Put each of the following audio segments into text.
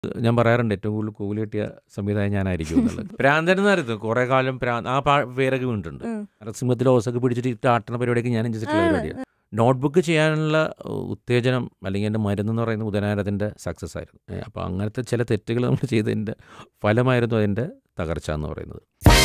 ഞാൻ പറയാറുണ്ട് ഏറ്റവും കൂടുതൽ കൂലി കിട്ടിയ സംവിധായകൻ ഞാനായിരിക്കും എന്നുള്ളത്. പ്രാന്തനെന്നായിരുന്നു കുറേ കാലം പേരൊക്കെ വീണിട്ടുണ്ട്. നരസിംഹത്തിൽ ഓസൊക്കെ പിടിച്ചിട്ട് ആട്ടണ പരിപാടിയൊക്കെ ഞാൻ ചെയ്തിട്ടുള്ള പരിപാടിയാണ്. നോട്ട്ബുക്ക് ചെയ്യാനുള്ള ഉത്തേജനം അല്ലെങ്കിൽ എൻ്റെ മരുന്നെന്ന് പറയുന്ന ഉദയനാരത്തിൻ്റെ സക്സസ് ആയിരുന്നു. അപ്പോൾ അങ്ങനത്തെ ചില തെറ്റുകൾ നമ്മൾ ചെയ്തതിൻ്റെ ഫലമായിരുന്നു അതിൻ്റെ തകർച്ച എന്ന് പറയുന്നത്.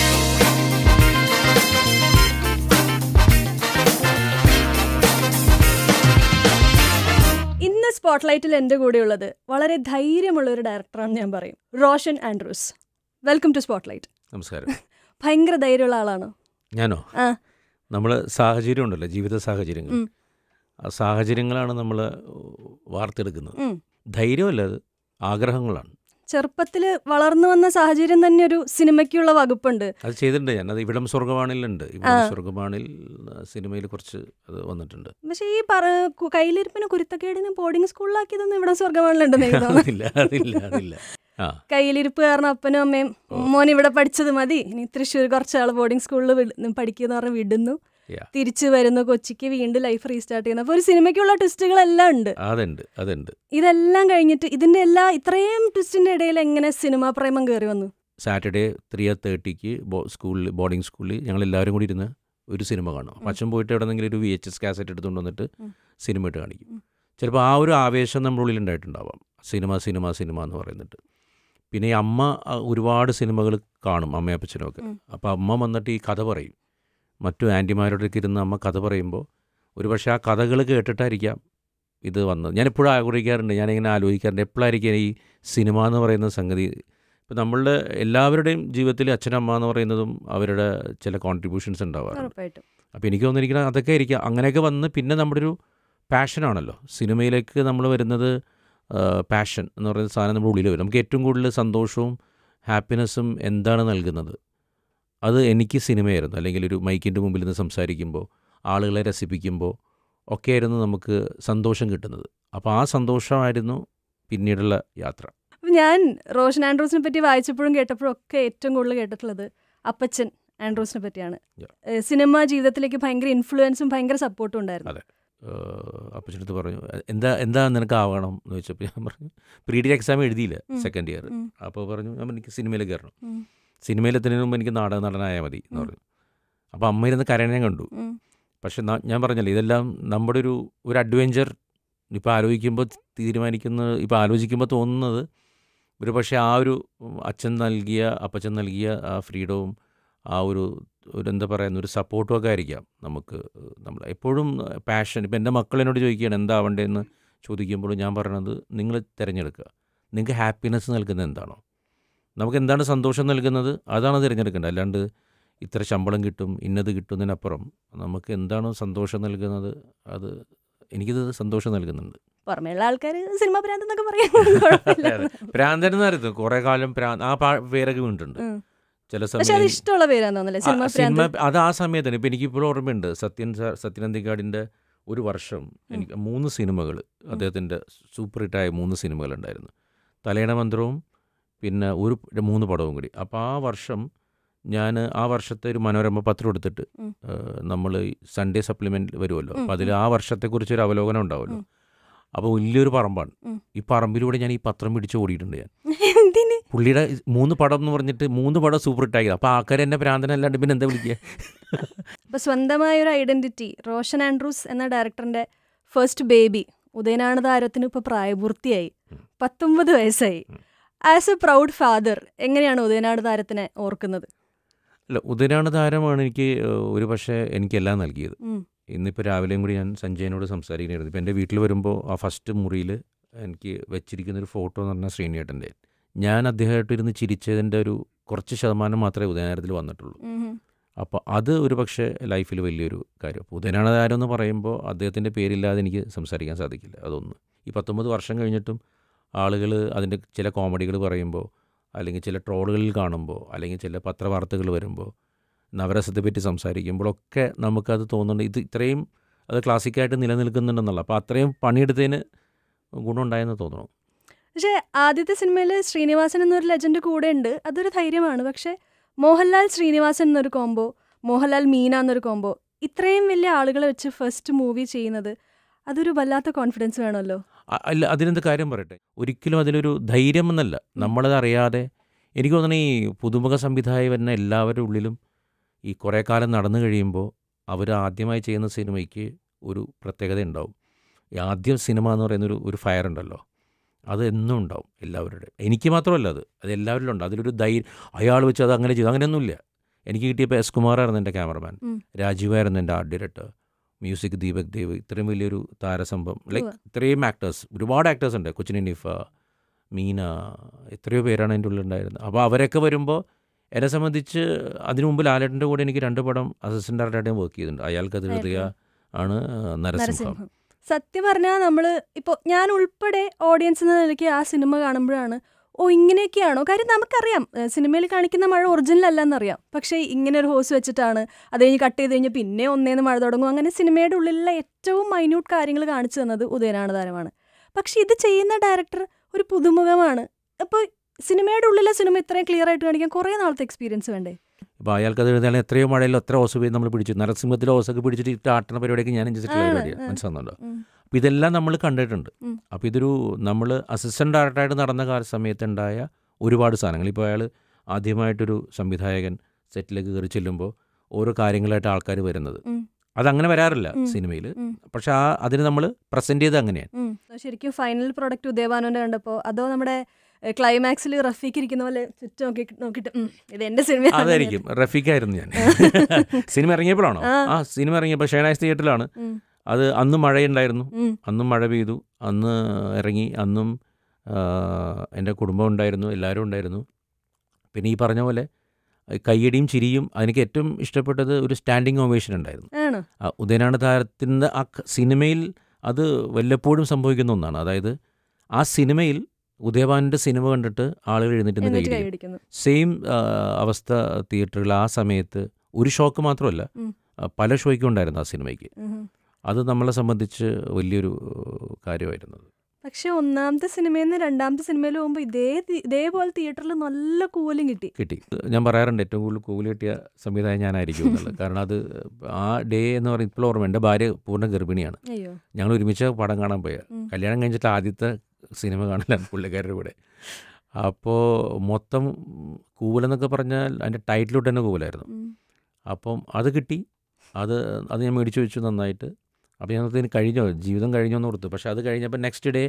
ഇന്ന് സ്പോട്ട്ലൈറ്റിൽ എൻ്റെ കൂടെയുള്ളത് വളരെ ധൈര്യമുള്ളൊരു ഡയറക്ടറാണ് ഞാൻ പറയും. Roshan Andrews, welcome to spotlight. നമസ്കാരം. ഭയങ്കര ധൈര്യമുള്ള ആളാണോ? ഞാനോ? നമ്മൾ സാഹചര്യം ഉണ്ടല്ലോ, ജീവിത സാഹചര്യങ്ങൾ, ആ സാഹചര്യങ്ങളാണ് നമ്മൾ വാർത്തെടുക്കുന്നത്. ധൈര്യമല്ല, അത് ആഗ്രഹങ്ങളാണ്. ചെറുപ്പത്തിൽ വളർന്നു വന്ന സാഹചര്യം തന്നെ ഒരു സിനിമയ്ക്കുള്ള വകുപ്പുണ്ട്. അത് ചെയ്തിട്ടുണ്ട് ഞാൻ. അത് ഇവിടം സ്വർഗവാണിലുണ്ട്. ഇവിടം സ്വർഗവാണിൽ സിനിമയിൽ കുറച്ച് അത് വന്നിട്ടുണ്ട്. പക്ഷേ ഈ കയ്യിലിരിപ്പിന് കുരുത്തക്കേടിന് ബോർഡിംഗ് സ്കൂളിലാക്കിയതൊന്നും ഇവിടം സ്വർഗവാണിലുണ്ടെന്ന് അതില്ല. കയ്യിലിരിപ്പ് കാരണം അപ്പനും അമ്മയും മോൻ ഇവിടെ പഠിച്ചത് മതി, ഇനി തൃശ്ശൂർ കുറച്ചാൾ ബോർഡിംഗ് സ്കൂളിൽ പഠിക്കുന്ന പറഞ്ഞ് വിടുന്നു, തിരിച്ചു വരുന്നു കൊച്ചിക്ക്, വീണ്ടും ലൈഫ് റീസ്റ്റാർട്ട് ചെയ്യുന്നു. അപ്പോൾ ഒരു സിനിമയ്ക്കുള്ള ട്വിസ്റ്റുകളെല്ലാം ഉണ്ട്. അതുണ്ട്. ഇതെല്ലാം കഴിഞ്ഞിട്ട് ഇതിന്റെ ഇത്രയും ട്വിസ്റ്റിന്റെ ഇടയിൽ എങ്ങനെ സിനിമാ പ്രേമം കയറി വന്നു? സാറ്റർഡേ 3:30 സ്കൂളിൽ, ബോർഡിംഗ് സ്കൂളിൽ ഞങ്ങൾ എല്ലാവരും കൂടി ഇരുന്ന് ഒരു സിനിമ കാണും. അച്ഛൻ പോയിട്ട് എവിടെന്നെങ്കിലും ഒരു VHS കാസറ്റ് എടുത്തുകൊണ്ട് വന്നിട്ട് സിനിമ ഇട്ട് കാണിക്കും. ചിലപ്പോൾ ആ ഒരു ആവേശം നമ്മുടെ ഉള്ളിൽ ഉണ്ടായിട്ടുണ്ടാവാം, സിനിമ എന്ന് പറയുന്നിട്ട്. പിന്നെ ഈ അമ്മ ഒരുപാട് സിനിമകൾ കാണും, അമ്മയപ്പച്ചനുമൊക്കെ. അപ്പോൾ അമ്മ വന്നിട്ട് ഈ കഥ പറയും. മറ്റു ആൻറ്റിമാരോടൊക്കെ ഇരുന്ന് അമ്മ കഥ പറയുമ്പോൾ ഒരു പക്ഷേ ആ കഥകൾ കേട്ടിട്ടായിരിക്കാം ഇത് വന്നത്. ഞാനെപ്പോഴും ആഗ്രഹിക്കാറുണ്ട്, ഞാനിങ്ങനെ ആലോചിക്കാറുണ്ട്, എപ്പോഴായിരിക്കും ഈ സിനിമ എന്ന് പറയുന്ന സംഗതി. ഇപ്പോൾ നമ്മളുടെ എല്ലാവരുടെയും ജീവിതത്തിൽ അച്ഛനമ്മ എന്ന് പറയുന്നതും അവരുടെ ചില കോൺട്രിബ്യൂഷൻസ് ഉണ്ടാവാറുണ്ട്. അപ്പോൾ എനിക്ക് തോന്നിയിരിക്കുന്നത് അതൊക്കെ ആയിരിക്കാം. അങ്ങനെയൊക്കെ വന്ന് പിന്നെ നമ്മുടെ ഒരു പാഷനാണല്ലോ സിനിമയിലേക്ക് നമ്മൾ വരുന്നത്. പാഷൻ എന്ന് പറയുന്ന സാധനം നമ്മുടെ ഉള്ളിൽ വരും. നമുക്ക് ഏറ്റവും കൂടുതൽ സന്തോഷവും ഹാപ്പിനെസ്സും എന്താണ് നൽകുന്നത്? അത് എനിക്ക് സിനിമയായിരുന്നു. അല്ലെങ്കിൽ ഒരു മൈക്കിൻ്റെ മുമ്പിൽ നിന്ന് സംസാരിക്കുമ്പോൾ, ആളുകളെ രസിപ്പിക്കുമ്പോൾ ഒക്കെയായിരുന്നു നമുക്ക് സന്തോഷം കിട്ടുന്നത്. അപ്പോൾ ആ സന്തോഷമായിരുന്നു പിന്നീടുള്ള യാത്ര. ഞാൻ റോഷൻ ആൻഡ്രൂസിനെ പറ്റി വായിച്ചപ്പോഴും കേട്ടപ്പോഴും ഒക്കെ ഏറ്റവും കൂടുതൽ കേട്ടിട്ടുള്ളത് അപ്പച്ചൻ ആൻഡ്രൂസിനെ പറ്റിയാണ്. സിനിമ ജീവിതത്തിലേക്ക് ഭയങ്കര ഇൻഫ്ലുവൻസും ഭയങ്കര സപ്പോർട്ടും ഉണ്ടായിരുന്നു. അതെ. അപ്പച്ചനടുത്ത് പറഞ്ഞു, എന്താ നിനക്ക് ആവണം എന്ന് ചോദിച്ചപ്പോൾ ഞാൻ പറഞ്ഞു, പ്രീ ഡിഗ്രി എക്സാം എഴുതിയില്ല, സെക്കൻഡ് ഇയർ. അപ്പോൾ പറഞ്ഞു, എനിക്ക് സിനിമയിൽ കയറണം, സിനിമയിലെത്തുന്നതിന് മുമ്പ് എനിക്ക് നടനായാൽ മതി എന്ന് പറഞ്ഞു. അപ്പോൾ അമ്മ ഇരുന്ന് കരയണേ കണ്ടു. പക്ഷെ ഞാൻ പറഞ്ഞല്ലോ, ഇതെല്ലാം നമ്മുടെ ഒരു അഡ്വഞ്ചർ. ഇപ്പോൾ ആലോചിക്കുമ്പോൾ തോന്നുന്നത് ഒരു പക്ഷേ ആ ഒരു അപ്പച്ചൻ നൽകിയ ആ ഫ്രീഡവും ആ ഒരു എന്താ പറയുന്ന ഒരു സപ്പോർട്ടും ഒക്കെ ആയിരിക്കാം നമുക്ക്. നമ്മൾ എപ്പോഴും പാഷൻ. ഇപ്പോൾ എൻ്റെ മക്കളെന്നോട് ചോദിക്കുകയാണ് എന്താവണ്ടേന്ന് ചോദിക്കുമ്പോൾ ഞാൻ പറയണത്, നിങ്ങൾ തിരഞ്ഞെടുക്കുക. നിങ്ങൾക്ക് ഹാപ്പിനെസ് നൽകുന്നത് എന്താണോ, നമുക്ക് എന്താണ് സന്തോഷം നൽകുന്നത്, അതാണ് തിരഞ്ഞെടുക്കേണ്ടത്. അല്ലാണ്ട് ഇത്ര ശമ്പളം കിട്ടും, ഇന്നത് കിട്ടുന്നതിനപ്പുറം നമുക്ക് എന്താണോ സന്തോഷം നൽകുന്നത്, അത് എനിക്കിത് സന്തോഷം നൽകുന്നുണ്ട്. പുറമേയുള്ള ആൾക്കാർ സിനിമ ഭ്രാന്തൻ എന്നൊക്കെ പറയാം. ഭ്രാന്തനെന്നായിരുന്നു കുറേ കാലം പേരൊക്കെ വീണിട്ടുണ്ട്. ചില സമയം അത് ആ സമയത്താണ്. ഇപ്പം എനിക്കിപ്പോഴും ഓർമ്മയുണ്ട്, സത്യൻ അന്തിക്കാടിൻ്റെ ഒരു വർഷം എനിക്ക് 3 സിനിമകൾ, അദ്ദേഹത്തിൻ്റെ സൂപ്പർ ഹിറ്റായ 3 സിനിമകളുണ്ടായിരുന്നു. തലയണ മന്ത്രവും പിന്നെ 3 പടവും കൂടി. അപ്പോൾ ആ വർഷം ഞാൻ ആ വർഷത്തെ ഒരു മനോരമ പത്രം എടുത്തിട്ട്, നമ്മൾ സൺഡേ സപ്ലിമെൻ്റ് വരുമല്ലോ, അപ്പോൾ അതിൽ ആ വർഷത്തെക്കുറിച്ചൊരു അവലോകനം ഉണ്ടാവുമല്ലോ. അപ്പോൾ വലിയൊരു പറമ്പാണ്. ഈ പറമ്പിലൂടെ ഞാൻ ഈ പത്രം പിടിച്ച് ഓടിയിട്ടുണ്ട്. ഞാൻ പുള്ളിയുടെ 3 പടം എന്ന് പറഞ്ഞിട്ട് 3 പടം സൂപ്പർ ഹിറ്റായി. അപ്പോൾ ആൾക്കാർ എന്നെ ഭ്രാന്തനല്ലാണ്ട് പിന്നെ എന്താ വിളിക്കുക? അപ്പോൾ സ്വന്തമായൊരു ഐഡൻറ്റിറ്റി. റോഷൻ ആൻഡ്രൂസ് എന്ന ഡയറക്ടറിൻ്റെ ഫസ്റ്റ് ബേബി ഉദയനാണ് താരത്തിന് ഇപ്പോൾ പ്രായപൂർത്തിയായി, 19 വയസ്സായി. ആസ് എ പ്രൗഡ് ഫാദർ എങ്ങനെയാണ് ഉദയനാട് താരത്തിനെ ഓർക്കുന്നത്? അല്ല, ഉദയനാട് താരമാണ് എനിക്ക് ഒരു പക്ഷേ എനിക്കെല്ലാം നൽകിയത്. ഇന്നിപ്പോൾ രാവിലെയും കൂടി ഞാൻ സഞ്ജയനോട് സംസാരിക്കുകയായിരുന്നു. ഇപ്പോൾ എൻ്റെ വീട്ടിൽ വരുമ്പോൾ ആ ഫസ്റ്റ് മുറിയിൽ എനിക്ക് വെച്ചിരിക്കുന്നൊരു ഫോട്ടോ എന്ന് പറഞ്ഞാൽ ശ്രീനിയേട്ടൻ്റെ. ഞാൻ അദ്ദേഹമായിട്ട് ഇരുന്ന് ചിരിച്ചതിൻ്റെ ഒരു കുറച്ച് ശതമാനം മാത്രമേ ഉദയനാരത്തിൽ വന്നിട്ടുള്ളൂ. അപ്പോൾ അത് ഒരു പക്ഷേ ലൈഫിൽ വലിയൊരു കാര്യം. അപ്പോൾ ഉദയനാട് താരം എന്ന് പറയുമ്പോൾ അദ്ദേഹത്തിൻ്റെ പേരില്ലാതെ എനിക്ക് സംസാരിക്കാൻ സാധിക്കില്ല. അതൊന്ന്. ഈ 19 വർഷം കഴിഞ്ഞിട്ടും ആളുകൾ അതിൻ്റെ ചില കോമഡികൾ പറയുമ്പോൾ, അല്ലെങ്കിൽ ചില ട്രോളുകളിൽ കാണുമ്പോൾ, അല്ലെങ്കിൽ ചില പത്രവാർത്തകൾ വരുമ്പോൾ, നവരസത്തെപ്പറ്റി സംസാരിക്കുമ്പോഴൊക്കെ നമുക്കത് തോന്നുന്നുണ്ട്, ഇത് ഇത്രയും അത് ക്ലാസിക്കായിട്ട് നിലനിൽക്കുന്നുണ്ടെന്നുള്ള. അപ്പോൾ അത്രയും പണിയെടുത്തതിന് ഗുണമുണ്ടായെന്ന് തോന്നണം. പക്ഷേ ആദ്യത്തെ സിനിമയിൽ ശ്രീനിവാസൻ എന്നൊരു ലെജൻഡ് കൂടെ ഉണ്ട്, അതൊരു ധൈര്യമാണ്. പക്ഷേ മോഹൻലാൽ ശ്രീനിവാസൻ എന്നൊരു കോംബോ, മോഹൻലാൽ മീന എന്നൊരു കോംബോ, ഇത്രയും വലിയ ആളുകളെ വെച്ച് ഫസ്റ്റ് മൂവി ചെയ്യുന്നത് അതൊരു വല്ലാത്ത കോൺഫിഡൻസ് വേണമല്ലോ. അല്ല, അതിനെന്ത് കാര്യം പറയട്ടെ, ഒരിക്കലും അതിലൊരു ധൈര്യം എന്നല്ല, നമ്മളത് അറിയാതെ എനിക്ക് തോന്നുന്നു ഈ പുതുമുഖ സംവിധായകർ വരുന്ന എല്ലാവരുടെ ഉള്ളിലും ഈ കുറേ കാലം നടന്നു കഴിയുമ്പോൾ അവർ ആദ്യമായി ചെയ്യുന്ന സിനിമയ്ക്ക് ഒരു പ്രത്യേകത ഉണ്ടാവും. ഈ ആദ്യം സിനിമ എന്ന് പറയുന്നൊരു ഒരു ഫയർ ഉണ്ടല്ലോ, അത് എന്നും ഉണ്ടാവും എല്ലാവരുടെ. എനിക്ക് മാത്രമല്ല, അത് എല്ലാവരിലും ഉണ്ട്. അതിലൊരു ധൈര്യം, അയാൾ വെച്ച് അത് അങ്ങനെ ചെയ്തു, അങ്ങനെയൊന്നുമില്ല. എനിക്ക് കിട്ടിയപ്പോൾ എസ് കുമാറായിരുന്നു എൻ്റെ ക്യാമറമാൻ, രാജീവായിരുന്നു എൻ്റെ art director, music Deepak Dev, ഇത്രയും വലിയൊരു താരസംഭവം, ലൈക്ക് ഇത്രയും ആക്ടേഴ്സ്, ഒരുപാട് ആക്ടേഴ്സ് ഉണ്ട്, കൊച്ചിൻ നിഫ, മീന, എത്രയോ പേരാണ് എൻ്റെ ഉള്ളിലുണ്ടായിരുന്നത്. അപ്പോൾ അവരൊക്കെ വരുമ്പോൾ എന്നെ സംബന്ധിച്ച് അതിനു മുമ്പ് ലാലേട്ടൻ്റെ കൂടെ എനിക്ക് 2 പടം അസിസ്റ്റൻ്റ് ഡയറക്ടറായിട്ടും വർക്ക് ചെയ്തിട്ടുണ്ട്. അയാൾക്കത് ഹൃദയ ആണ് നരസിംഹം. സത്യം പറഞ്ഞാൽ നമ്മൾ ഇപ്പോൾ ഞാൻ ഉൾപ്പെടെ ഓഡിയൻസ് എന്ന നിലയ്ക്ക് ആ സിനിമ കാണുമ്പോഴാണ് ഇങ്ങനെയൊക്കെയാണോ, കാര്യം നമുക്കറിയാം സിനിമയിൽ കാണിക്കുന്ന മഴ ഒറിജിനൽ അല്ലെന്നറിയാം, പക്ഷേ ഇങ്ങനെ ഒരു ഹോസ് വെച്ചിട്ടാണ്, അത് കഴിഞ്ഞ് കട്ട് ചെയ്ത് കഴിഞ്ഞ് പിന്നെ ഒന്നേന്ന് മഴ തുടങ്ങും. അങ്ങനെ സിനിമയുടെ ഉള്ളിലുള്ള ഏറ്റവും മൈന്യൂട്ട് കാര്യങ്ങൾ കാണിച്ചു തന്നത് ഉദയനാണ് താരമാണ്. പക്ഷെ ഇത് ചെയ്യുന്ന ഡയറക്ടർ ഒരു പുതുമുഖമാണ്. അപ്പോൾ സിനിമയുടെ ഉള്ളിലെ സിനിമ ഇത്രയും ക്ലിയർ ആയിട്ട് കാണിക്കാൻ കുറേ നാളത്തെ എക്സ്പീരിയൻസ് വേണ്ടേ? ഇപ്പോൾ അയാൾക്കത് എഴുതിയാലും എത്രയോ മഴയിലോ എത്ര ഓസ് പോയി നമ്മൾ പിടിച്ചു, നരസിംഹത്തിലെ ഓസൊക്കെ പിടിച്ചിട്ട് ആട്ടണ പരിപാടിയൊക്കെ ഞാൻ ചെയ്തിട്ടുള്ള പരിപാടിയാണ്, മനസ്സിലാകുന്നുണ്ടോ? അപ്പോൾ ഇതെല്ലാം നമ്മൾ കണ്ടിട്ടുണ്ട്. അപ്പോൾ ഇതൊരു നമ്മൾ അസിസ്റ്റൻ്റ് ഡയറക്ടറായിട്ട് നടന്ന സമയത്തുണ്ടായ ഒരുപാട് സാധനങ്ങൾ. ഇപ്പോൾ അയാൾ ആദ്യമായിട്ടൊരു സംവിധായകൻ സെറ്റിലേക്ക് കയറി ചെല്ലുമ്പോൾ ഓരോ കാര്യങ്ങളായിട്ട് ആൾക്കാർ വരുന്നത്, അതങ്ങനെ വരാറില്ല സിനിമയിൽ. പക്ഷെ അതിന് നമ്മൾ പ്രസന്റ് ചെയ്ത് അങ്ങനെയാണ്. ശരിക്കും ഫൈനൽ പ്രൊഡക്റ്റ് ഉദയഭാനുവിന്റെ കണ്ടപ്പോൾ അതോ നമ്മുടെ ക്ലൈമാക്സിൽ റഫീക്ക് ഇരിക്കുന്ന പോലെ ചുറ്റും നോക്കിയിട്ട് ഇത് എന്റെ സിനിമ അതായിരിക്കും. റഫീക്കായിരുന്നു ഞാൻ സിനിമ ഇറങ്ങിയപ്പോഴാണോ? സിനിമ ഇറങ്ങിയപ്പോൾ ഷേണായ്സ് തിയേറ്ററിലാണ്. അത് അന്നും മഴയുണ്ടായിരുന്നു, അന്നും മഴ പെയ്തു, അന്ന് ഇറങ്ങി, അന്നും എൻ്റെ കുടുംബം ഉണ്ടായിരുന്നു, എല്ലാവരും ഉണ്ടായിരുന്നു. പിന്നെ ഈ പറഞ്ഞ പോലെ കയ്യടിയും ചിരിയും. എനിക്ക് ഏറ്റവും ഇഷ്ടപ്പെട്ടത് ഒരു സ്റ്റാൻഡിങ് ഓവേഷൻ ഉണ്ടായിരുന്നു. ഉദയനാണ് താരത്തിൻ്റെ ആ സിനിമയിൽ അത് വല്ലപ്പോഴും സംഭവിക്കുന്ന ഒന്നാണ്. അതായത് ആ സിനിമയിൽ ഉദയഭാനുവിൻ്റെ സിനിമ കണ്ടിട്ട് ആളുകൾ എഴുന്നേറ്റ് കൈയടിക്കുന്നു. സെയിം അവസ്ഥ തിയേറ്ററുകൾ ആ സമയത്ത് ഒരു ഷോക്ക് മാത്രമല്ല, പല ഷോയ്ക്കും ഉണ്ടായിരുന്നു ആ സിനിമയ്ക്ക്. അത് നമ്മളെ സംബന്ധിച്ച് വലിയൊരു കാര്യമായിരുന്നു. പക്ഷെ ഒന്നാമത്തെ സിനിമയിൽ നിന്ന് രണ്ടാമത്തെ സിനിമയിൽ പോകുമ്പോൾ ഇതേപോലെ തിയേറ്ററിൽ നല്ല കൂവലും കിട്ടി. ഞാൻ പറയാറുണ്ട് ഏറ്റവും കൂടുതൽ കൂവൽ കിട്ടിയ സംവിധായകൻ ഞാനായിരിക്കും എന്നുള്ളത്. കാരണം അത് ആ ഡേ എന്ന് പറയുന്നത് ഇപ്പോൾ ഓർമ്മ, എൻ്റെ ഭാര്യ പൂർണ്ണ ഗർഭിണിയാണ്. ഞങ്ങൾ ഒരുമിച്ച് പടം കാണാൻ പോയ, കല്യാണം കഴിഞ്ഞിട്ട് ആദ്യത്തെ സിനിമ കാണലാണ് പുള്ളിക്കാരുടെ കൂടെ. അപ്പോൾ മൊത്തം കൂവലെന്നൊക്കെ പറഞ്ഞാൽ അതിൻ്റെ ടൈറ്റിലോട്ട് തന്നെ കൂവലായിരുന്നു. അപ്പം അത് കിട്ടി, അത് ഞാൻ മേടിച്ചു വെച്ചു നന്നായിട്ട്. അപ്പോൾ ഞങ്ങൾക്ക് കഴിഞ്ഞോ, ജീവിതം കഴിഞ്ഞോ എന്ന് ഓർത്തു. പക്ഷേ അത് കഴിഞ്ഞപ്പോൾ നെക്സ്റ്റ് ഡേ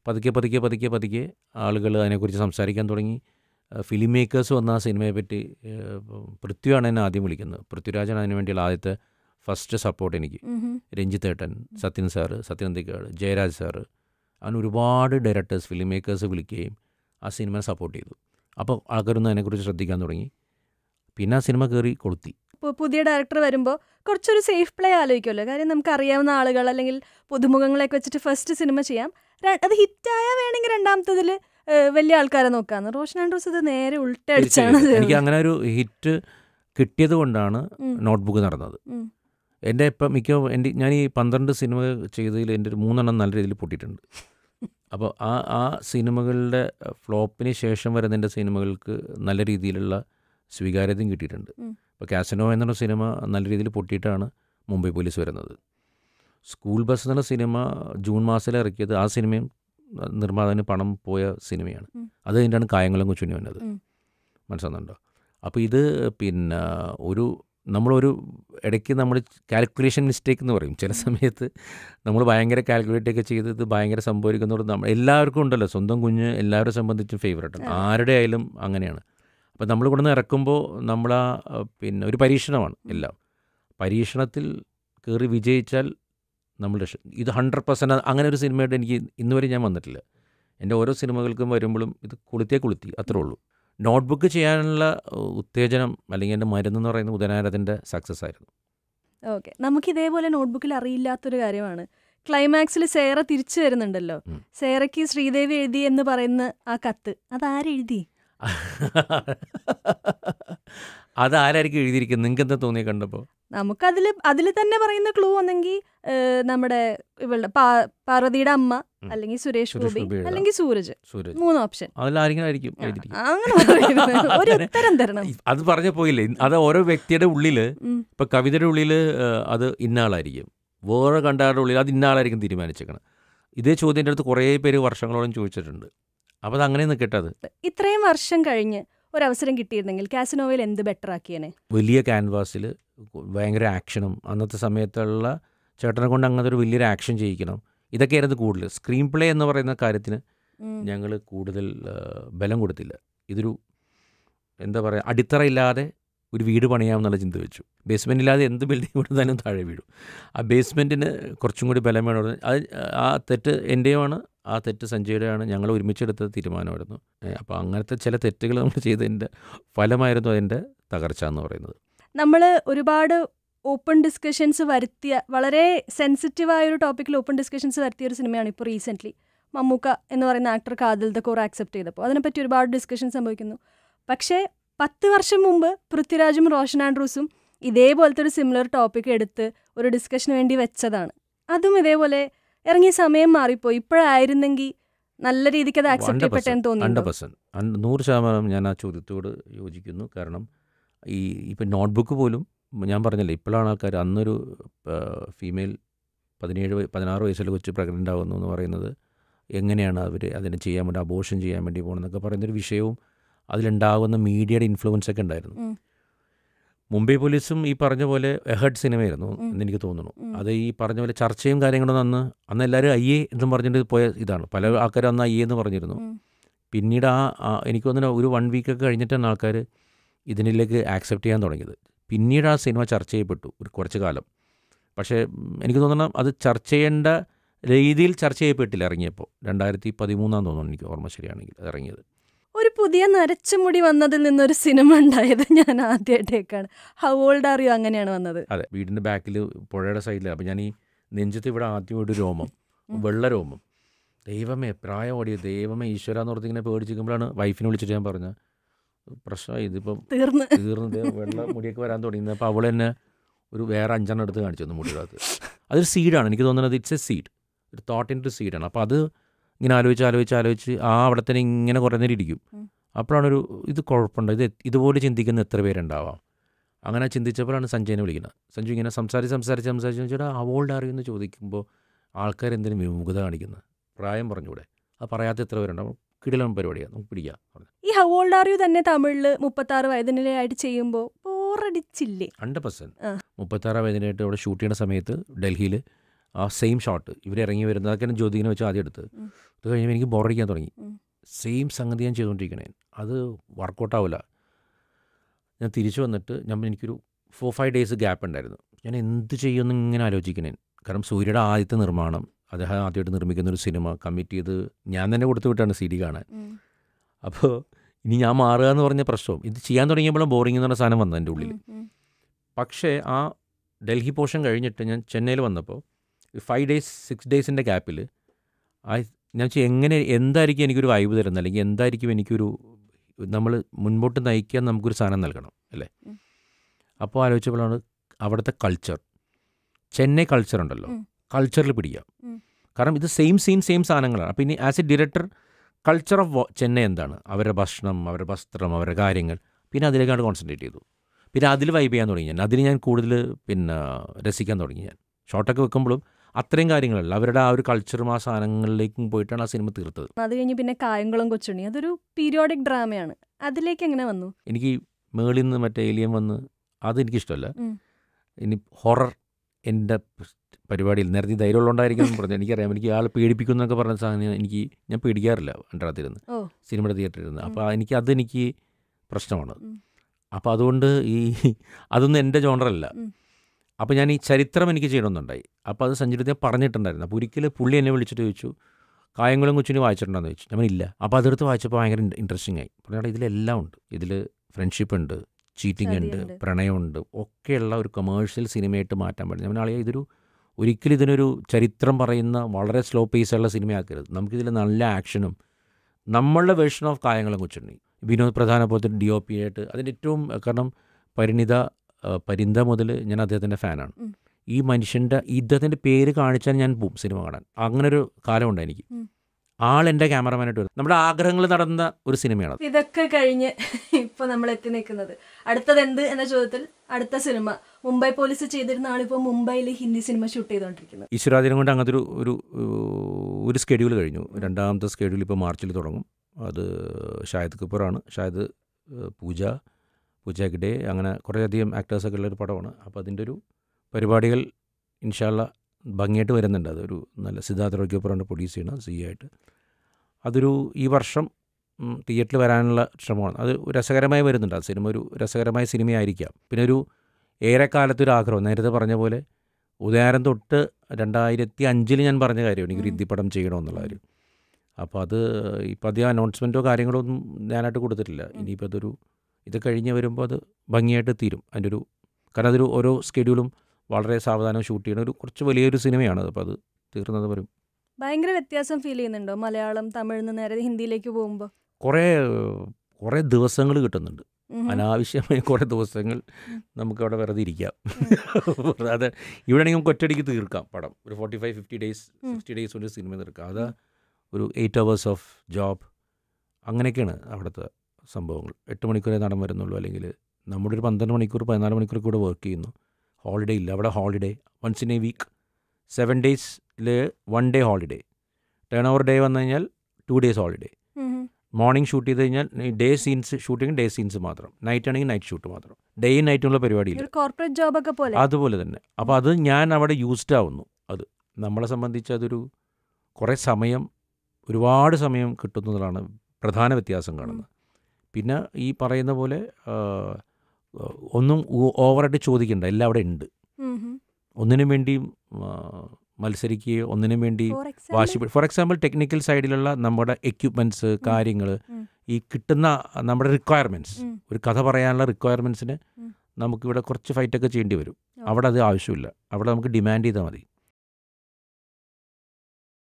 പതുക്കെ ആളുകൾ അതിനെക്കുറിച്ച് സംസാരിക്കാൻ തുടങ്ങി. ഫിലിം മേക്കേഴ്സ് വന്ന ആ സിനിമയെ പറ്റി പൃഥ്വിയാണ് എന്നെ ആദ്യം വിളിക്കുന്നത്. പൃഥ്വിരാജാണ് അതിന് വേണ്ടിയുള്ള ആദ്യത്തെ ഫസ്റ്റ് സപ്പോർട്ട് എനിക്ക്. രഞ്ജിത്ത് ഏട്ടൻ, സത്യൻ സാറ്, സത്യൻ അന്തിക്കാട്, ജയരാജ് സാറ്, അങ്ങനെ ഒരുപാട് ഡയറക്ടേഴ്സ്, ഫിലിം മേക്കേഴ്സ് വിളിക്കുകയും ആ സിനിമയെ സപ്പോർട്ട് ചെയ്തു. അപ്പോൾ ആൾക്കാരൊന്നും അതിനെക്കുറിച്ച് ശ്രദ്ധിക്കാൻ തുടങ്ങി. പിന്നെ ആ സിനിമ കയറി കൊളുത്തി. ഇപ്പോൾ പുതിയ ഡയറക്ടർ വരുമ്പോൾ കുറച്ചൊരു സേഫ് പ്ലേ ആലോചിക്കുമല്ലോ. കാര്യം നമുക്ക് അറിയാവുന്ന ആളുകൾ അല്ലെങ്കിൽ പുതുമുഖങ്ങളെയൊക്കെ വെച്ചിട്ട് ഫസ്റ്റ് സിനിമ ചെയ്യാം, അത് ഹിറ്റായാൽ വേണമെങ്കിൽ രണ്ടാമത്തതിൽ വലിയ ആൾക്കാരെ നോക്കാമെന്ന്. റോഷൻ ആൻഡ്രൂസ് ഇത് നേരെ ഉൾട്ടടിച്ചാണ്. എനിക്ക് അങ്ങനെ ഒരു ഹിറ്റ് കിട്ടിയത് കൊണ്ടാണ് നോട്ട്ബുക്ക് നടന്നത്. എൻ്റെ ഇപ്പം ഞാൻ ഈ 12 സിനിമ ചെയ്തതിൽ എൻ്റെ ഒരു 3 നല്ല രീതിയിൽ പൊട്ടിയിട്ടുണ്ട്. അപ്പോൾ ആ സിനിമകളുടെ ഫ്ലോപ്പിന് ശേഷം വരുന്ന എൻ്റെ സിനിമകൾക്ക് നല്ല രീതിയിലുള്ള സ്വീകാര്യതയും കിട്ടിയിട്ടുണ്ട്. ഇപ്പോൾ കാസിനോ എന്നുള്ള സിനിമ നല്ല രീതിയിൽ പൊട്ടിയിട്ടാണ് മുംബൈ പോലീസ് വരുന്നത്. സ്കൂൾ ബസ് എന്നുള്ള സിനിമ ജൂൺ മാസത്തിൽ ഇറക്കിയത്, ആ സിനിമയും നിർമ്മാതാവിന് പണം പോയ സിനിമയാണ്. അത് കഴിഞ്ഞാണ് കായംകുളം കൊച്ചുണ്ണി വന്നത്, മനസ്സിലാകുന്നുണ്ടോ? അപ്പോൾ ഇത് പിന്നെ നമ്മളൊരു ഇടയ്ക്ക് നമ്മൾ കാൽക്കുലേഷൻ മിസ്റ്റേക്ക് എന്ന് പറയും. ചില സമയത്ത് നമ്മൾ ഭയങ്കര കാൽക്കുലേറ്റൊക്കെ ചെയ്ത് ഇത് ഭയങ്കര സംഭവിക്കുന്നതോട് എല്ലാവർക്കും ഉണ്ടല്ലോ, സ്വന്തം കുഞ്ഞ് എല്ലാവരെ സംബന്ധിച്ചും ഫേവറേറ്റാണ്, ആരുടെ ആയാലും അങ്ങനെയാണ്. അപ്പോൾ നമ്മൾ ഇവിടെ നിന്ന് ഇറക്കുമ്പോൾ പിന്നെ ഒരു പരീക്ഷണമാണ് എല്ലാം. പരീക്ഷണത്തിൽ കയറി വിജയിച്ചാൽ നമ്മൾ ഇത് 100% അങ്ങനെ ഒരു സിനിമയുടെ എനിക്ക് ഇന്നുവരെ ഞാൻ വന്നിട്ടില്ല. എൻ്റെ ഓരോ സിനിമകൾക്കും വരുമ്പോഴും ഇത് കൊളുത്തി അത്രേ ഉള്ളൂ. നോട്ട്ബുക്ക് ചെയ്യാനുള്ള ഉത്തേജനം അല്ലെങ്കിൽ എൻ്റെ മരുന്നെന്ന് പറയുന്നത് ഉദയനാരത്തിൻ്റെ സക്സസ് ആയിരുന്നു. ഓക്കെ, നമുക്കിതേപോലെ നോട്ട്ബുക്കിൽ അറിയില്ലാത്തൊരു കാര്യമാണ് ക്ലൈമാക്സിൽ സേറ തിരിച്ചു വരുന്നുണ്ടല്ലോ. സേറയ്ക്ക് ശ്രീദേവി എഴുതി എന്ന് പറയുന്ന ആ കത്ത് അതാരെഴുതി? അതാരായിരിക്കും എഴുതിയിരിക്കുന്നത്? നിങ്ങൾക്ക് എന്താ തോന്നിയ കണ്ടപ്പോൾ? അതിൽ തന്നെ പറയുന്ന ക്ലൂ ഒന്നെങ്കിൽ നമ്മുടെ ഇവളുടെ പാർവതിയുടെ അമ്മ, അല്ലെങ്കിൽ സുരേഷ് ഗോപി, അല്ലെങ്കിൽ സൂരജ്. 3 ഓപ്ഷൻ. ഒരു ഉത്തരം തരണം. അത് പറഞ്ഞ പോയില്ലേ, അത് ഓരോ വ്യക്തിയുടെ ഉള്ളിൽ, ഇപ്പൊ കവിതയുടെ ഉള്ളിൽ അത് ഇന്ന ആളായിരിക്കും, വേറെ കണ്ടാരുടെ ഉള്ളിൽ അത് ഇന്ന ആളായിരിക്കും തീരുമാനിച്ചേക്കണം. ഇതേ ചോദ്യം എൻ്റെ അടുത്ത് കുറേ പേര് വർഷങ്ങളോളം ചോദിച്ചിട്ടുണ്ട്. അപ്പോൾ അത് അങ്ങനെ നിൽക്കട്ടെ. അത് ഇത്രയും വർഷം കഴിഞ്ഞ് ഒരവസരം കിട്ടിയിരുന്നെങ്കിൽ കാസിനോവയിൽ എന്ത് ബെറ്റർ ആക്കിയേനെ? വലിയ ക്യാൻവാസിൽ ഭയങ്കര ആക്ഷനും അന്നത്തെ സമയത്തുള്ള ചേട്ടനെ കൊണ്ട് അങ്ങനത്തെ ഒരു വലിയൊരു ആക്ഷൻ ചെയ്യിക്കണം. ഇതൊക്കെയായിരുന്നു കൂടുതൽ. സ്ക്രീൻ പ്ലേ എന്ന് പറയുന്ന കാര്യത്തിന് ഞങ്ങൾ കൂടുതൽ ബലം കൊടുത്തില്ല. ഇതൊരു എന്താ പറയുക, അടിത്തറയില്ലാതെ ഒരു വീട് പണിയാമെന്നുള്ള ചിന്ത വെച്ചു. ബേസ്മെൻ്റ് ഇല്ലാതെ എന്ത് ബിൽഡിംഗ് കൊടുത്താലും താഴെ വീഴും. ആ ബേസ്മെൻറ്റിന് കുറച്ചും കൂടി ബലം വേണം. അത് ആ തെറ്റ് എൻ്റെയുമാണ്, ആ തെറ്റ് സഞ്ജയുടെയാണ്. ഞങ്ങൾ ഒരുമിച്ചെടുത്ത തീരുമാനമായിരുന്നു. അപ്പോൾ അങ്ങനത്തെ ചില തെറ്റുകൾ നമ്മൾ ചെയ്തതിൻ്റെ ഫലമായിരുന്നു അതിൻ്റെ തകർച്ച എന്ന് പറയുന്നത്. നമ്മൾ ഒരുപാട് ഓപ്പൺ ഡിസ്കഷൻസ് വരുത്തിയ, വളരെ സെൻസിറ്റീവായൊരു ടോപ്പിക്കിൽ ഓപ്പൺ ഡിസ്കഷൻസ് വരുത്തിയ ഒരു സിനിമയാണ് ഇപ്പോൾ റീസെൻ്റ്ലി മമ്മൂക്ക എന്ന് പറയുന്ന ആക്ടർ കാതിൽ ദ കോർ ആക്സെപ്റ്റ് ചെയ്തപ്പോൾ. അതിനെപ്പറ്റി ഒരുപാട് ഡിസ്കഷൻ സംഭവിക്കുന്നു. പക്ഷേ 10 വർഷം മുമ്പ് പൃഥ്വിരാജും റോഷൻ ആൻഡ്രൂസും ഇതേപോലത്തെ ഒരു സിമിലർ ടോപ്പിക് എടുത്ത് ഒരു ഡിസ്കഷന് വേണ്ടി വെച്ചതാണ്. അതും ഇതേപോലെ ഇറങ്ങിയ സമയം മാറിപ്പോയി. ഇപ്പോഴായിരുന്നെങ്കിൽ നല്ല രീതിക്ക് അത് ആക്സെപ്റ്റ് ചെയ്യപ്പെട്ടെന്ന് തോന്നുന്നു. 100% ഞാൻ ആ ചോദ്യത്തോട് യോജിക്കുന്നു. കാരണം ഇപ്പം നോട്ട്ബുക്ക് പോലും ഞാൻ പറഞ്ഞില്ല, ഇപ്പോഴാണ് ആൾക്കാർ, അന്നൊരു ഫീമെയിൽ 16 വയസ്സിൽ കൊച്ച് പ്രഗ്നൻ്റ് ആകുന്നു എന്ന് പറയുന്നത് എങ്ങനെയാണ് അവർ അതിന് ചെയ്യാൻ വേണ്ടി, അബോർഷൻ ചെയ്യാൻ വേണ്ടി പോകണമെന്നൊക്കെ പറയുന്നൊരു വിഷയവും അതിലുണ്ടാകുന്ന മീഡിയയുടെ ഇൻഫ്ലുവൻസൊക്കെ ഉണ്ടായിരുന്നു. മുംബൈ പോലീസും ഈ പറഞ്ഞ പോലെ എഹഡ് സിനിമയായിരുന്നു എന്നെനിക്ക് തോന്നുന്നു. അത് ഈ പറഞ്ഞ പോലെ ചർച്ചയും കാര്യങ്ങളൊന്നും അന്ന് എല്ലാവരും അയ്യേ എന്നും പറഞ്ഞിട്ട് പോയ ഇതാണ്. പല ആൾക്കാരും അന്ന് അയ്യേ എന്ന് പറഞ്ഞിരുന്നു. പിന്നീട് എനിക്ക് തോന്നുന്നു ഒരു 1 വീക്കൊക്കെ കഴിഞ്ഞിട്ടാണ് ആൾക്കാർ ഇതിനിലേക്ക് ആക്സെപ്റ്റ് ചെയ്യാൻ തുടങ്ങിയത്. പിന്നീട് ആ സിനിമ ചർച്ച ചെയ്യപ്പെട്ടു ഒരു കുറച്ച് കാലം. പക്ഷേ എനിക്ക് തോന്നുന്നു അത് ചർച്ച ചെയ്യേണ്ട രീതിയിൽ ചർച്ച ചെയ്യപ്പെട്ടില്ല ഇറങ്ങിയപ്പോൾ. 2013 തോന്നുന്നു, എനിക്ക് ഓർമ്മ ശരിയാണെങ്കിൽ അത് ഇറങ്ങിയത്. ഒരു പുതിയ നരച്ച മുടി വന്നതിൽ നിന്നൊരു സിനിമ ഉണ്ടായത് ഞാൻ ആദ്യമായിട്ടേക്കാണ്. ഹൗ ഓൾഡ് ആർ യു അങ്ങനെയാണ് വന്നത്. അതെ, വീടിൻ്റെ ബാക്കിൽ പുഴയുടെ സൈഡിൽ. അപ്പോൾ ഞാൻ ഈ നെഞ്ചത്ത് ഇവിടെ ആദ്യം ഒരു രോമം, വെള്ള രോമം. ദൈവമേ, പ്രായം ഓടിയ ദൈവമേ ഈശ്വര എന്ന് ഓർത്ത് ഇങ്ങനെ പേടിച്ചിരിക്കുമ്പോഴാണ് വൈഫിനെ വിളിച്ചിട്ട് ഞാൻ പറഞ്ഞ പ്രശ്നമായി, ഇതിപ്പം തീർന്ന് വെള്ള മുടിയൊക്കെ വരാൻ തുടങ്ങി. അപ്പോൾ അവൾ തന്നെ ഒരു വേറെ 5 എടുത്ത് കാണിച്ചു തന്നു മുടിയുടെ. അതൊരു സീഡാണ്. എനിക്ക് തോന്നുന്നത് ഇറ്റ്സ് എ സീഡ്, ഒരു തോട്ടിൻ്റെ സീഡാണ്. അപ്പോൾ അത് ഇങ്ങനെ ആലോചിച്ച് അവിടെ തന്നെ ഇങ്ങനെ കുറേ നേരം ഇരിക്കും. അപ്പോഴാണൊരു ഇത് കുഴപ്പമുണ്ട്, ഇതുപോലെ ചിന്തിക്കുന്ന എത്ര പേരുണ്ടാവാം. അങ്ങനെ ചിന്തിച്ചപ്പോഴാണ് സഞ്ജയനെ വിളിക്കുന്നത്. സഞ്ജു ഇങ്ങനെ സംസാരിച്ച് ചേട്ടാ അവളുടെ അറിയുമെന്ന് ചോദിക്കുമ്പോൾ ആൾക്കാർ എന്തിനും വിമുഖത കാണിക്കുന്നത്, പ്രായം പറഞ്ഞൂടെ, അത് പറയാത്ത എത്ര പേരുണ്ടാവും. കിടിലം പരിപാടിയാണ്, നമുക്ക് പിടിക്കാം. ഈ ഹൗ ഓൾഡ് ആർ യു തന്നെ തമിഴിൽ 36 വയതിനിടയായിട്ട് ചെയ്യുമ്പോൾ ബോറടിച്ചില്ലേ? 100%. 36 വയതിനായിട്ട് അവിടെ ഷൂട്ട് ചെയ്യുന്ന സമയത്ത് ഡൽഹിയിൽ ആ സെയിം ഷോട്ട് ഇവരിറങ്ങി വരുന്നത്, അതൊക്കെ ജ്യോതിനെ വെച്ച് ആദ്യം എടുത്ത്. അത് കഴിഞ്ഞപ്പോൾ എനിക്ക് ബോറടിക്കാൻ തുടങ്ങി. സെയിം സംഗതി ഞാൻ ചെയ്തുകൊണ്ടിരിക്കണേ, അത് വർക്കൗട്ടാവില്ല. ഞാൻ തിരിച്ചു വന്നിട്ട് എനിക്കൊരു 4-5 ഡേയ്സ് ഗ്യാപ്പ് ഉണ്ടായിരുന്നു. ഞാൻ എന്ത് ചെയ്യുമെന്ന് ഇങ്ങനെ ആലോചിക്കണേ. കാരണം സൂര്യയുടെ ആദ്യത്തെ നിർമ്മാണം, അദ്ദേഹം ആദ്യമായിട്ട് നിർമ്മിക്കുന്നൊരു സിനിമ കമ്മിറ്റ് ചെയ്ത് ഞാൻ തന്നെ കൊടുത്തു വിട്ടാണ് CD കാണാൻ. അപ്പോൾ ഇനി ഞാൻ മാറുക എന്ന് പറഞ്ഞ പ്രശ്നവും ഇത് ചെയ്യാൻ തുടങ്ങിയപ്പോഴും ബോറിംഗ് എന്ന് പറഞ്ഞ സാധനം വന്നു എൻ്റെ ഉള്ളിൽ. പക്ഷേ ആ ഡൽഹി പോർഷൻ കഴിഞ്ഞിട്ട് ഞാൻ ചെന്നൈയിൽ വന്നപ്പോൾ 5 ഡേയ്സ് 6 ഡേയ്സിൻ്റെ ഗ്യാപ്പിൽ ഞാൻ എന്തായിരിക്കും എനിക്കൊരു വൈബ് തരുന്നത്, അല്ലെങ്കിൽ എന്തായിരിക്കും എനിക്കൊരു നമ്മൾ മുൻപോട്ട് നയിക്കാൻ നമുക്കൊരു സാധനം നൽകണം അല്ലേ. അപ്പോൾ ആലോചിച്ചപ്പോഴാണ് അവിടുത്തെ കൾച്ചർ, ചെന്നൈ കൾച്ചർ ഉണ്ടല്ലോ, കൾച്ചറിൽ പിടിക്കാം. കാരണം ഇത് സെയിം സാധനങ്ങളാണ്. അപ്പോൾ ഇനി as a director culture of Chennai എന്താണ്, അവരുടെ ഭക്ഷണം, അവരുടെ വസ്ത്രം, അവരുടെ കാര്യങ്ങൾ, പിന്നെ അതിലേക്കാണ് കോൺസെൻട്രേറ്റ് ചെയ്തു. പിന്നെ അതിൽ വൈബ് ചെയ്യാൻ തുടങ്ങി ഞാൻ. അതിന് ഞാൻ കൂടുതൽ രസിക്കാൻ തുടങ്ങി. ഞാൻ ഷോട്ടൊക്കെ വെക്കുമ്പോഴും അത്രയും കാര്യങ്ങളല്ല, അവരുടെ ആ ഒരു കൾച്ചറും ആ സാധനങ്ങളിലേക്കും പോയിട്ടാണ് ആ സിനിമ തീർത്തത്. അത് കഴിഞ്ഞ് പിന്നെ കായംകുളം കൊച്ചുണ്ണി, അതൊരു പീരിയോഡിക് ഡ്രാമയാണ്. അതിലേക്ക് എങ്ങനെ വന്നു? എനിക്ക് മേളിൽ നിന്ന് മറ്റേ ഏലിയൻ വന്ന് അതെനിക്കിഷ്ടമല്ല. ഇനി ഹൊറർ എൻ്റെ പരിപാടിയിൽ നേരത്തെ ധൈര്യമുള്ളതുകൊണ്ടായിരിക്കും പറഞ്ഞു. എനിക്കറിയാം, എനിക്ക് ആൾ പേടിപ്പിക്കുന്നൊക്കെ പറഞ്ഞ സാധനം ഞാൻ പേടിക്കാറില്ല അണ്ടറത്തിരുന്ന്, സിനിമയുടെ തിയേറ്ററിരുന്ന്. അപ്പോൾ അതെനിക്ക് പ്രശ്നമാണ്. അപ്പോൾ അതുകൊണ്ട് അതൊന്നും എൻ്റെ ജോണറല്ല. അപ്പോൾ ഞാൻ ഈ ചരിത്രം എനിക്ക് ചെയ്യണമെന്നുണ്ടായി. അപ്പോൾ അത് സഞ്ജയ് പറഞ്ഞിട്ടുണ്ടായിരുന്നു. അപ്പോൾ ഒരിക്കലും പുള്ളി എന്നെ വിളിച്ചിട്ട് ചോദിച്ചു, കായംകുളം കൊച്ചിന് വായിച്ചിട്ടുണ്ടെന്ന് ചോദിച്ചു. ഞാൻ ഇല്ല. അപ്പോൾ അതെടുത്ത് വായിച്ചപ്പോൾ ഭയങ്കര ഇൻട്രസ്റ്റിംഗ് ആയി. പറഞ്ഞാൽ ഇതിലെല്ലാം ഉണ്ട്. ഇതിൽ ഫ്രണ്ട്ഷിപ്പ് ഉണ്ട്, ചീറ്റിംഗ് ഉണ്ട്, പ്രണയമുണ്ട്, ഒക്കെയുള്ള ഒരു കൊമേഴ്ഷ്യൽ സിനിമയായിട്ട് മാറ്റാൻ പറ്റും. ഞാൻ ആളിയെ ഒരിക്കലും ഇതിനൊരു ചരിത്രം പറയുന്ന വളരെ സ്ലോ പേസുള്ള സിനിമയാക്കരുത്. നമുക്കിതിൽ നല്ല ആക്ഷനും നമ്മളുടെ വേർഷൻ ഓഫ് കായംകുളം കൊച്ചുണ്ണി, വിനോദ് പ്രധാന പോലത്തെ DOP ആയിട്ട് അതിൻ്റെ ഏറ്റവും, കാരണം പരിന്ത മുതൽ ഞാൻ അദ്ദേഹത്തിൻ്റെ ഫാനാണ്. ഈ മനുഷ്യൻ്റെ ഇദ്ദേഹത്തിൻ്റെ പേര് കാണിച്ചാൽ ഞാൻ പോവും സിനിമ കാണാൻ. അങ്ങനൊരു കാലമുണ്ട് എനിക്ക്. ആളെൻ്റെ ക്യാമറമാനായിട്ട് വരും. നമ്മുടെ ആഗ്രഹങ്ങൾ നടന്ന ഒരു സിനിമയാണ്. ഇതൊക്കെ കഴിഞ്ഞ് ഇപ്പോൾ നമ്മൾ എത്തി നിൽക്കുന്നത് അടുത്തത് എന്ത് എന്ന ചോദ്യത്തിൽ, അടുത്ത സിനിമ മുംബൈ പോലീസ് ചെയ്തിരുന്ന ആളിപ്പോൾ മുംബൈയിൽ ഹിന്ദി സിനിമ ഷൂട്ട് ചെയ്തുകൊണ്ടിരിക്കുന്നത്. ഈശ്വരാധീനം കൊണ്ട് അങ്ങനത്തെ ഒരു സ്കെഡ്യൂൾ കഴിഞ്ഞു. രണ്ടാമത്തെ സ്കെഡ്യൂൾ ഇപ്പോൾ മാർച്ചിൽ തുടങ്ങും. അത് ഷാഹിദ് കപൂറാണ്. ഷാഹിദ്, പൂജ ഹെഗ്ഡെ, അങ്ങനെ കുറേയധികം ആക്ടേഴ്സൊക്കെ ഉള്ളൊരു പടമാണ്. അപ്പോൾ അതിൻ്റെ ഒരു പരിപാടികൾ ഇൻഷാല്ല ഭംഗിയായിട്ട് വരുന്നുണ്ട്. അതൊരു നല്ല സിദ്ധാർത്ഥ് റോയ് കപൂറാണ് പ്രൊഡ്യൂസ് ചെയ്യുന്നത് ആയിട്ട്. അതൊരു ഈ വർഷം തിയേറ്ററിൽ വരാനുള്ള ശ്രമമാണ്. അത് രസകരമായി വരുന്നുണ്ട്. ആ സിനിമ ഒരു രസകരമായ സിനിമയായിരിക്കാം. പിന്നെ ഒരു ഏറെക്കാലത്തൊരു ആഗ്രഹം, നേരത്തെ പറഞ്ഞ പോലെ ഉദയാരം തൊട്ട് 2005 ഞാൻ പറഞ്ഞ കാര്യം എനിക്കൊരു ഹിന്ദി പടം ചെയ്യണമെന്നുള്ള കാര്യം. അപ്പോൾ അത് ഇപ്പോൾ അധികം അനൗൺസ്മെൻറ്റോ കാര്യങ്ങളോ ഒന്നും ഞാനായിട്ട് കൊടുത്തിട്ടില്ല. ഇനിയിപ്പോൾ ഇത് കഴിഞ്ഞ് വരുമ്പോൾ അത് ഭംഗിയായിട്ട് തീരും. കാരണം അതൊരു ഓരോ സ്കെഡ്യൂളും വളരെ സാവധാനം ഷൂട്ട് ചെയ്യുന്ന കുറച്ച് വലിയൊരു സിനിമയാണ്. അപ്പോൾ അത് തീർന്നത് വരും. ഭയങ്കര വ്യത്യാസം ഫീൽ ചെയ്യുന്നുണ്ടോ മലയാളം തമിഴിൽ നിന്ന് നേരെ ഹിന്ദിയിലേക്ക് പോകുമ്പോൾ? കുറേ ദിവസങ്ങൾ കിട്ടുന്നുണ്ട്. അനാവശ്യമായ കുറേ ദിവസങ്ങൾ നമുക്കവിടെ വെറുതെ ഇരിക്കാം. അത് ഇവിടെ ആണെങ്കിൽ നമുക്ക് ഒറ്റയടിക്ക് തീർക്കാം പടം. ഒരു 45-50 ഡേയ്സ് 60 ഡേയ്സ് കൊണ്ട് സിനിമ തീർക്കാം. അത് ഒരു 8 hours ഓഫ് ജോബ്. അങ്ങനെയൊക്കെയാണ് അവിടുത്തെ സംഭവങ്ങൾ. 8 മണിക്കൂറേ നടൻ വരുന്നുള്ളൂ. അല്ലെങ്കിൽ നമ്മുടെ ഒരു 12 മണിക്കൂർ 14 മണിക്കൂർ കൂടെ വർക്ക് ചെയ്യുന്നു. ഹോളിഡേ ഇല്ല അവിടെ. Holiday once in a week 7 ഡേയ്സിൽ 1 day holiday. Turn over day വന്നു കഴിഞ്ഞാൽ 2 days ഹോളിഡേ. മോർണിംഗ് ഷൂട്ട് ചെയ്ത് കഴിഞ്ഞാൽ day scenes shooting, day scenes മാത്രം. നൈറ്റ് ആണെങ്കിൽ നൈറ്റ് ഷൂട്ട് മാത്രം. ഡേയും നൈറ്റുള്ള പരിപാടിയില്ല. കോർപ്പറേറ്റ് ജോബൊക്കെ പോലെ അതുപോലെ തന്നെ. അപ്പോൾ അത് ഞാൻ അവിടെ യൂസ്ഡ് ആവുന്നു. അത് നമ്മളെ സംബന്ധിച്ച് അതൊരു കുറേ സമയം, ഒരുപാട് സമയം കിട്ടുന്നതാണ് പ്രധാന വ്യത്യാസം കാണുന്നത്. പിന്നെ ഈ പറയുന്ന പോലെ ഒന്നും ഓവറായിട്ട് ചോദിക്കണ്ട, എല്ലാം അവിടെ ഉണ്ട്. ഒന്നിനും വേണ്ടി മത്സരിക്കുകയോ ഒന്നിനും വേണ്ടി ഫോർ എക്സാമ്പിൾ ടെക്നിക്കൽ സൈഡിലുള്ള നമ്മുടെ എക്യുപ്മെൻറ്റ്സ്, കാര്യങ്ങൾ, ഈ കിട്ടുന്ന നമ്മുടെ റിക്വയർമെൻറ്റ്സ്, ഒരു കഥ പറയാനുള്ള റിക്വയർമെൻറ്റ്സിന് നമുക്കിവിടെ കുറച്ച് ഫൈറ്റൊക്കെ ചെയ്യേണ്ടി വരും. അവിടെ അത് ആവശ്യമില്ല. അവിടെ നമുക്ക് ഡിമാൻഡ് ചെയ്താൽ മതി.